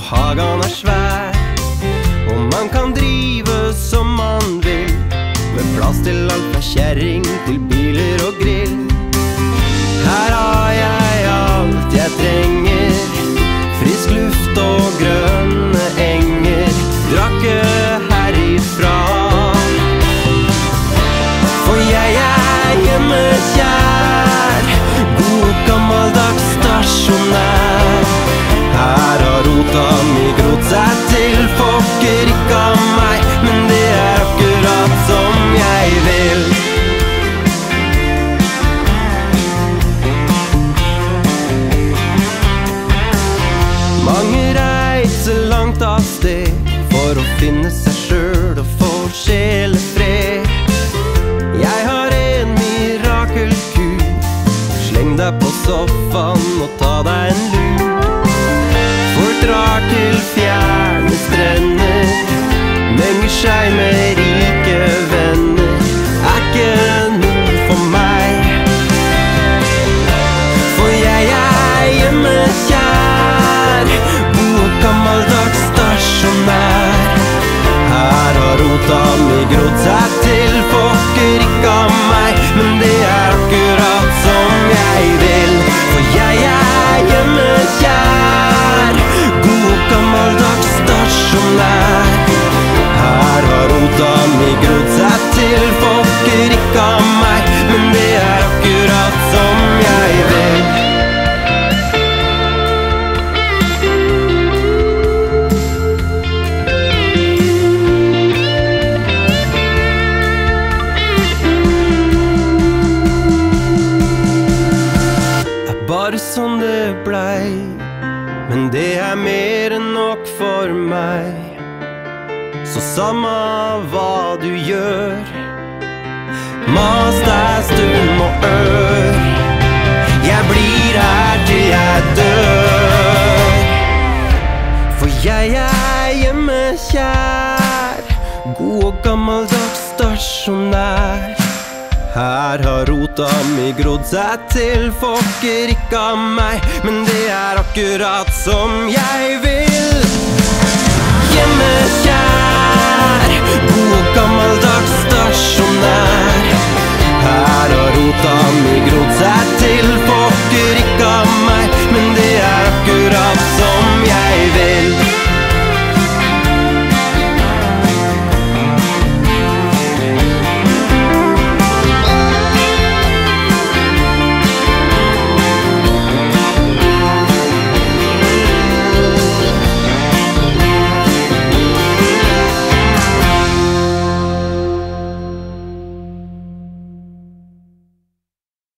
hagen svær, og man kan drive som man vil, med plass til alt fra kjerring til biler og grill. Her har jeg alt jeg trenger, frisk luft og grønne enger, drakke herifra. For jeg er hjemmekjær, god gammeldags stasjonær. Her har rota mi grodd seg til, fokker ikke av meg, men det er akkurat som jeg vil. Mange reiser langt av sted for å finne seg selv og få sjelefred. Jeg har en mirakelkur, sleng deg på sofaen og ta deg en lur. Folk drar til fjerne strender, menger seg med rike venner, er ikke noe for meg. For jeg er hjemmekjær, god gammeldags stasjonær. Her har rota mi grodd seg til, fokker ikke av meg, men det er akkurat som jeg vil. For jeg er hjemmekjær, god gammeldags stasjonær. Her har rota mi grodd seg til, fokker ikke av meg, men det er akkurat som jeg vil. Bare sånn det blei, men det er mer enn nok for meg. Så samme hva du gjør, mas deg stund og ør. Jeg blir her til jeg dør. For jeg er hjemmekjær, god og gammeldags stasjonær. Her har rota mi grodd seg til, fokker ikke av meg, men det er akkurat som jeg vil. Hjemmekjær, god gammeldags stasjonær. Her har rota mi grodd seg